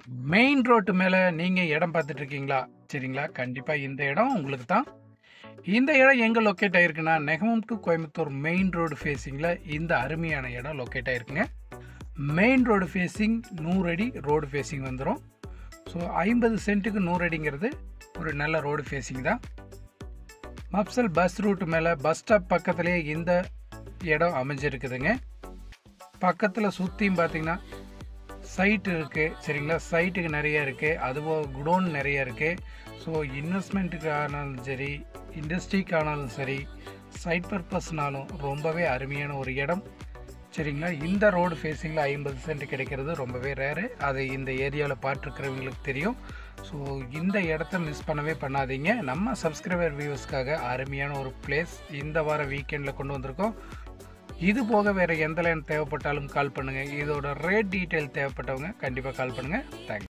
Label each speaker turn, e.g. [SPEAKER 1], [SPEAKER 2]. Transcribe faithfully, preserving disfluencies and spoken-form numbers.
[SPEAKER 1] Main road மேல நீங்க இடம் பார்த்துட்டு இருக்கீங்களா? சரிங்களா? கண்டிப்பா இந்த இடம் உங்களுக்கு தான். இந்த இடம் எங்க லொக்கேட் ஆயிருக்குன்னா, Negamam to Coimbatore main road ஃபேஸிங்ல இந்த அருமையான இடம் லொக்கேட் ஆயிருக்குங்க. மெயின் ரோடு ஃபேஸிங் நூறு அடி ரோடு ஃபேஸிங் வந்துரும். ஸோ ஐம்பது சென்ட்டுக்கு நூறு அடிங்கிறது ஒரு நல்ல ரோடு ஃபேஸிங் தான். மப்சல் பஸ் ரூட் மேல பஸ் ஸ்டாப் பக்கத்திலேயே இந்த இடம் அமைஞ்சிருக்குதுங்க. பக்கத்தில் சுற்றியும் பார்த்தீங்கன்னா சைட் இருக்குது. சரிங்களா? சைட்டுக்கு நிறைய இருக்குது. அதுவும் குடோன் நிறைய இருக்குது. ஸோ இன்வெஸ்ட்மெண்ட்டுக்கு ஆனாலும் சரி, இண்டஸ்ட்ரிக்கு ஆனாலும் சரி, சைட் பர்பஸ்னாலும் ரொம்பவே அருமையான ஒரு இடம். சரிங்களா? இந்த ரோடு ஃபேஸிங்கில் ஐம்பது சென்ட் கிடைக்கிறது ரொம்பவே ரேரு. அது இந்த ஏரியாவில் பார்த்துருக்கிறவங்களுக்கு தெரியும். ஸோ இந்த இடத்த மிஸ் பண்ணவே பண்ணாதீங்க. நம்ம சப்ஸ்கிரைபர் வியூவர்ஸ்க்காக அருமையான ஒரு பிளேஸ் இந்த வார வீக்கெண்டில் கொண்டு வந்திருக்கோம். இது போக வேறு எந்த லைன் தேவைப்பட்டாலும் கால் பண்ணுங்கள். இதோட ரேட் டீட்டெயில் தேவைப்பட்டவங்க கண்டிப்பாக கால் பண்ணுங்கள். தேங்க்ஸ்.